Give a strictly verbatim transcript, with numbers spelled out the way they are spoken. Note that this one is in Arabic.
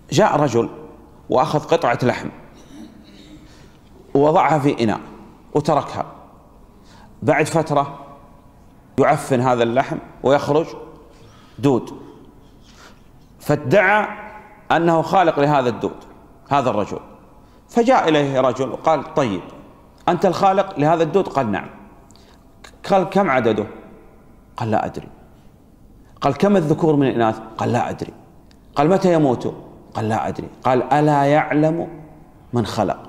جاء رجل وأخذ قطعة لحم ووضعها في إناء وتركها. بعد فترة يعفن هذا اللحم ويخرج دود، فادعى أنه خالق لهذا الدود هذا الرجل. فجاء إليه رجل وقال: طيب أنت الخالق لهذا الدود؟ قال: نعم. قال: كم عدده؟ قال: لا أدري. قال: كم الذكور من الإناث؟ قال: لا أدري. قال: متى يموت؟ قال: لا أدري. قال: ألا يعلم من خلق.